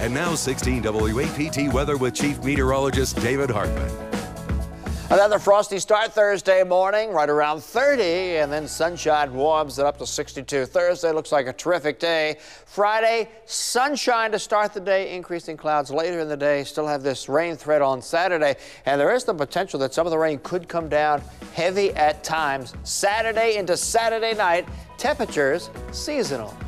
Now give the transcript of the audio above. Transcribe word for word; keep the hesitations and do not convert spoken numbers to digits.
And now sixteen W A P T weather with Chief Meteorologist David Hartman. Another frosty start Thursday morning, right around thirty, and then sunshine warms it up to sixty-two. Thursday looks like a terrific day. Friday, sunshine to start the day, increasing clouds later in the day. Still have this rain threat on Saturday, and there is the potential that some of the rain could come down heavy at times Saturday into Saturday night. Temperatures seasonal.